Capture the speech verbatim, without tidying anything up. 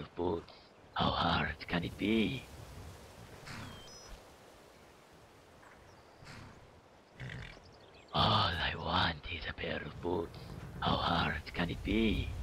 of boots. How hard can it be? All I want is a pair of boots. How hard can it be?